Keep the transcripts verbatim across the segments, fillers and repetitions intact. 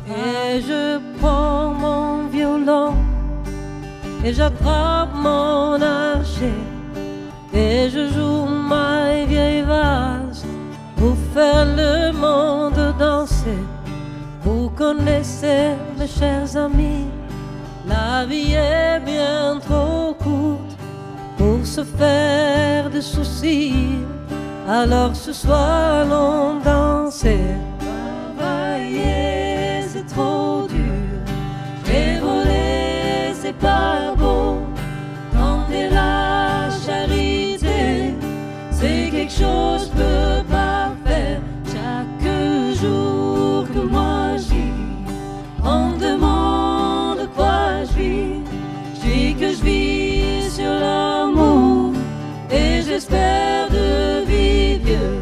Et je prends mon violon et j'attrape mon archer et je joue ma vieille valse pour faire le monde danser. Vous connaissez, mes chers amis, la vie est bien trop courte pour se faire des soucis. Alors ce soir allons danser. Travailler c'est trop dur, et voler c'est pas beau. Tenter la charité, c'est quelque chose que je peux pas faire. Chaque jour que moi je vis, on me demande de quoi je vis. Je dis que je vis sur l'amour et j'espère de vivre vieux.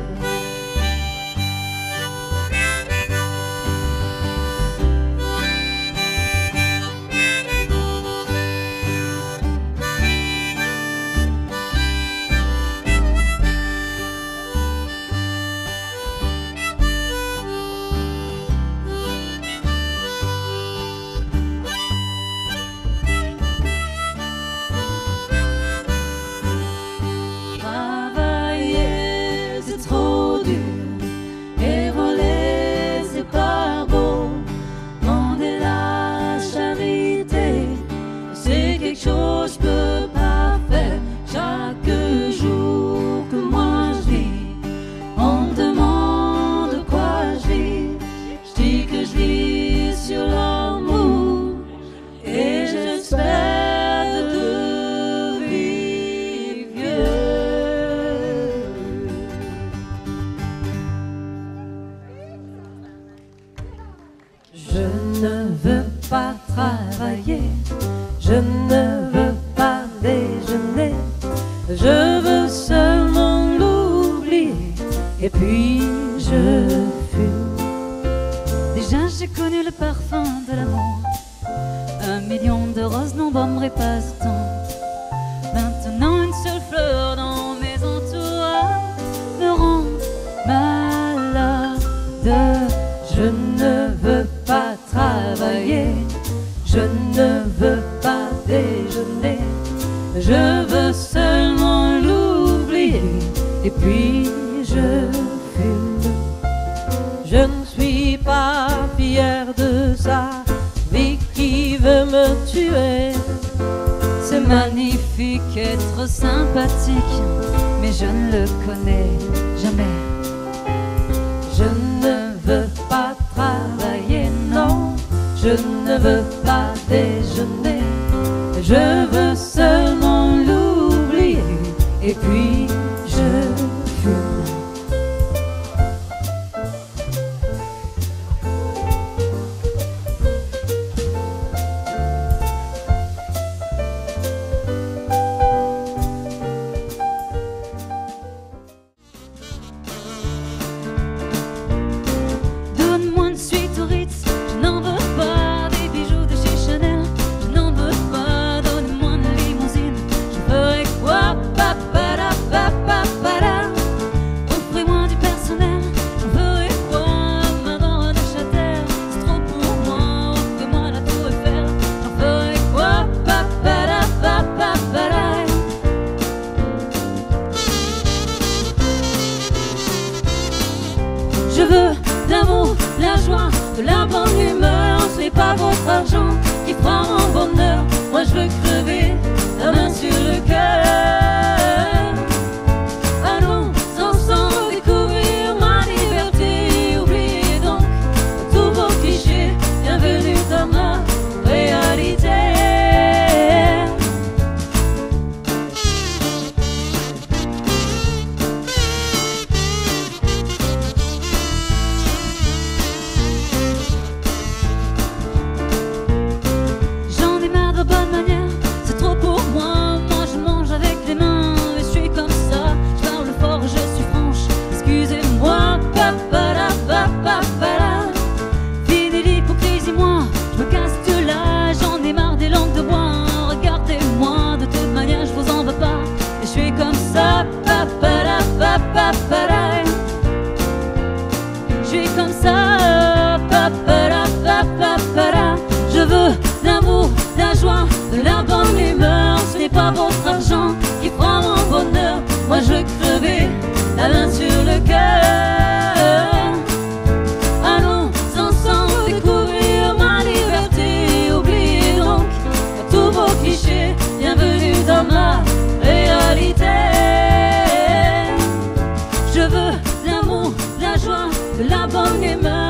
Chose que je peux pas faire. Chaque jour que moi je vis, on me demande de quoi je vis. Je dis que je vis sur l'amour et j'espère de vivre vieux. Je ne veux pas travailler, je ne veux pas déjeuner, je veux seulement l'oublier, et puis je fume. Déjà j'ai connu le parfum de l'amour, un million de roses n'embaumerait pas autant. Maintenant une seule fleur dans mes entourages me rend malade. Je ne veux pas travailler, je ne veux pas déjeuner, je veux seulement l'oublier, et puis je fume. Je ne suis pas fier de sa vie qui veut me tuer. C'est magnifique être sympathique, mais je ne le connais jamais. Je ne veux pas travailler, non, je ne veux pas déjeuner, je veux seulement l'oublier, et puis je fume. Donne-moi une suite au Ritz, je n'en veux pas des bijoux de chez Chanel, je n'en veux pas. Donne-moi une limousine, je ferai quoi? Pa, pa, da, pa. veux l'amour, la joie, de la bonne humeur. Ce n'est pas votre argent qui fera mon bonheur. Moi je veux crever la main sur le cœur. Allons ensemble découvrir ma liberté. Oubliez donc tous vos clichés. Bienvenue dans ma réalité. Je veux l'amour, la joie, de la bonne humeur.